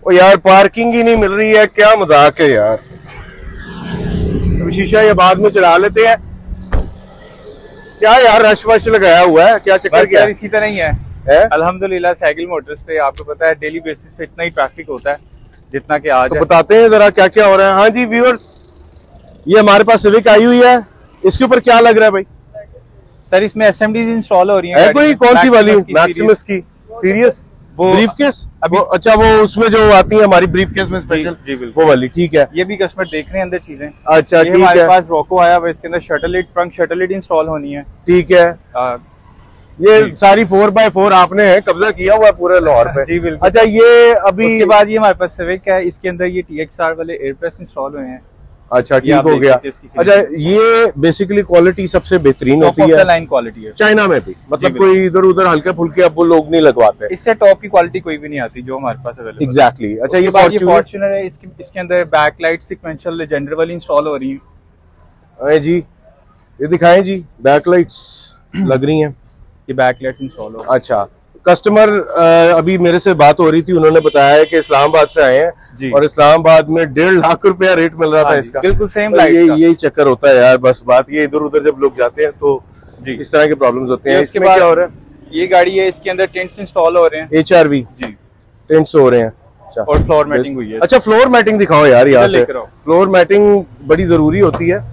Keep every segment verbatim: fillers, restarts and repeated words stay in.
ओ यार पार्किंग ही नहीं मिल रही है, क्या मजाक है यार। तो शीशा ये बाद में चढ़ा लेते हैं। क्या यार रश वश लगाया हुआ है, क्या चक्कर क्या? इसी तरह ही है, है? अल्हम्दुलिल्लाह साइकिल मोटर्स पे आपको पता है डेली बेसिस पे इतना ही ट्रैफिक होता है जितना कि आज। तो बताते हैं जरा क्या क्या हो रहा है। हाँ जी व्यूअर्स, ये हमारे पास सिविक आई हुई है, इसके ऊपर क्या लग रहा है भाई? सर इसमें एसएमडीज इंस्टॉल हो रही है, है कोई कौन सी वाली? मैक्सिमस की सीरियस वो ब्रीफ केस अभी, अच्छा वो उसमें जो आती है हमारी ब्रीफ केस में स्पेशल, जी बिल्कुल वो वाली, ठीक है। ये भी कस्टमर देख रहे हैं अंदर चीजें। अच्छा ठीक है, हमारे पास रोको आया हुआ, इसके अंदर shuttle lid, front shuttle lid install होनी है, ठीक है। आ, ये सारी फोर बाय फोर आपने कब्जा किया हुआ है पूरे लाहौर पे, जी बिल्कुल। अच्छा ये अभी उसके बाद ये हमारे पास सिविक है, इसके अंदर ये टी एक्स आर वाले एयरप्रेस इंस्टॉल हुए हैं। अच्छा ठीक हो गया। अच्छा ये बेसिकली क्वालिटी सबसे बेहतरीन होती है, लाइन क्वालिटी है चाइना में भी, मतलब कोई इधर उधर हल्के फुल्के अब वो लोग नहीं लगवाते, इससे टॉप की क्वालिटी कोई भी नहीं आती जो हमारे पास अवेलेबल। एग्जैक्टली। अच्छा ये फॉर्च्यूनर है, इसके इसके अंदर बैक लाइट सीक्वेंशियल लेजेंडर वाली इंस्टॉल हो रही है जी। ये दिखाएं जी, बैक लाइट्स लग रही हैं, ये बैक लाइट्स इंस्टॉल हो। अच्छा कस्टमर अभी मेरे से बात हो रही थी, उन्होंने बताया कि इस्लामाबाद से आए हैं और इस्लामाबाद में डेढ़ लाख रुपया रेट मिल रहा था इसका, बिल्कुल सेम लाइट। ये यही चक्कर होता है यार, बस बात ये इधर उधर जब लोग जाते हैं तो जी इस तरह के प्रॉब्लम्स होते हैं। इसके बाद क्या हो रहा है? ये गाड़ी है, इसके अंदर टेंट्स इंस्टॉल हो रहे हैं, H R V G tents हो रहे हैं। अच्छा और फ्लोर मैटिंग हुई है। अच्छा फ्लोर मैटिंग दिखाओ यार, यहाँ से फ्लोर मैटिंग बड़ी जरूरी होती है।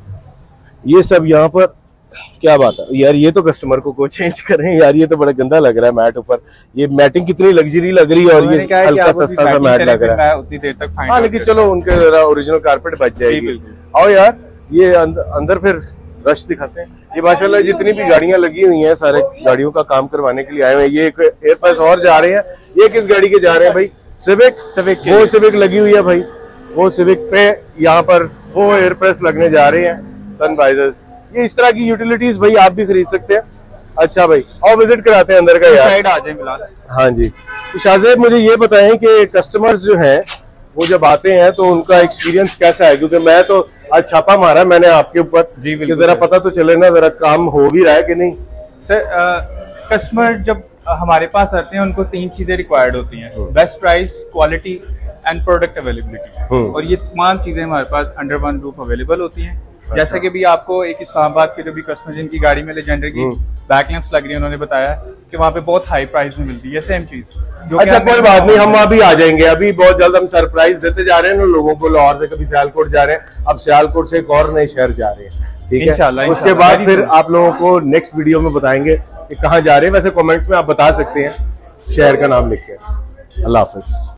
ये सब यहाँ पर क्या बात है यार, ये तो कस्टमर को को चेंज करें यार, ये तो बड़ा गंदा लग रहा है मैट ऊपर। ये मैटिंग कितनी लग्जरी लग रही है और ये हल्का सस्ता सा मैट लग रहा है उतनी देर तक। हाँ लेकिन चलो उनके जरा ओरिजिनल कारपेट बच जाएगी। आओ यार ये अंदर फिर रश दिखाते हैं। ये माशाल्लाह जितनी भी गाड़ियां लगी हुई हैं सारे गाड़ियों का काम करवाने के लिए आए हुए हैं। ये एक एयरपास और जा रहे हैं, ये किस गाड़ी के जा रहे हैं भाई? सिविक सिविक वो सिविक लगी हुई है भाई, वो सिविक पे यहाँ पर वो एयरप्रेस लगने जा रहे हैं, सनवाइजर्स। ये इस तरह की यूटिलिटीज भाई आप भी खरीद सकते हैं। अच्छा भाई और विजिट कराते हैं अंदर का यार, साइड आ जाए फिलहाल। हाँ जी शाहजेब मुझे ये बताएं कि कस्टमर्स जो हैं वो जब आते हैं तो उनका एक्सपीरियंस कैसा है? क्योंकि मैं तो आज छापा मारा मैंने आपके ऊपर, जी बिल्कुल, जरा पता तो चले ना जरा काम हो भी रहा है कि नहीं। सर कस्टमर जब हमारे पास आते हैं उनको तीन चीजें रिक्वायर्ड होती हैं, best price, quality and product availability, और ये तमाम चीजें हमारे पास अंडर वन रूफ अवेलेबल होती हैं। जैसे कि भी आपको एक इस्लामाबाद के जो भी कस्टमर जिनकी गाड़ी में लेजेंडर की बैक लैंप्स लग रही है, उन्होंने बताया कि वहाँ पे बहुत हाई प्राइस में मिलती है सेम चीज। अच्छा कोई बात नहीं, हम अभी आ जाएंगे, अभी बहुत जल्द हम सरप्राइज देते जा रहे हैं ना लोगों को। लाहौर से कभी सियालकोट जा रहे हैं, अब सियालकोट से एक और नए शहर जा रहे हैं, ठीक है इंशाल्लाह। उसके बाद फिर आप लोगों को नेक्स्ट वीडियो में बताएंगे कि कहाँ जा रहे हैं। वैसे कॉमेंट्स में आप बता सकते हैं शहर का नाम लिख के। अल्लाह हाफिज।